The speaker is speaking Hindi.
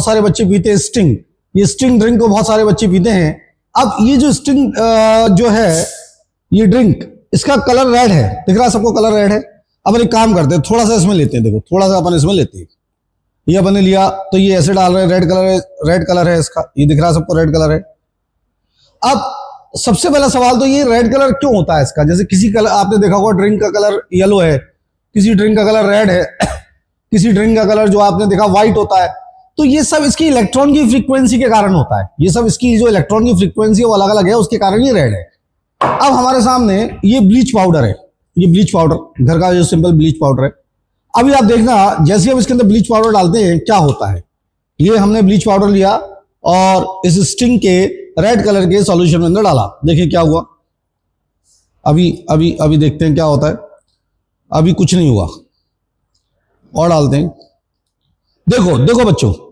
सारे बच्चे पीते हैं स्टिंग, ये स्टिंग ड्रिंक को बहुत सारे बच्चे पीते हैं। अब ये जो स्टिंग जो है ये ड्रिंक, इसका कलर रेड है, दिख रहा है सबको कलर रेड है। अब एक काम करते हैं, थोड़ा सा इसमें लेते हैं, देखो थोड़ा सा अपन इसमें लेते हैं, ये अपन ने लिया तो ये ऐसे डाल रहे हैं, रेड कलर है, रेड कलर है इसका, ये दिख रहा है सबको रेड कलर है। अब सबसे पहला सवाल तो ये रेड कलर क्यों होता है इसका, जैसे किसी कलर आपने देखा होगा ड्रिंक का कलर येलो है, किसी ड्रिंक का कलर रेड है, किसी ड्रिंक का कलर जो आपने देखा व्हाइट होता है, तो ये सब इसकी इलेक्ट्रॉन की फ्रीक्वेंसी के कारण होता है, ये सब इसकी जो इलेक्ट्रॉन की फ्रीक्वेंसी है वो अलग अलग है, उसके कारण ये रेड है। अब हमारे सामने ये ब्लीच पाउडर है, ये ब्लीच पाउडर घर का जो सिंपल ब्लीच पाउडर है। अभी आप देखना जैसे हम इसके अंदर ब्लीच पाउडर डालते हैं क्या होता है, ये हमने ब्लीच पाउडर लिया और इस स्टिंग के रेड कलर के सॉल्यूशन में अंदर डाला, देखिए क्या हुआ। अभी अभी अभी देखते हैं क्या होता है, अभी कुछ नहीं हुआ, और डालते हैं, देखो देखो बच्चों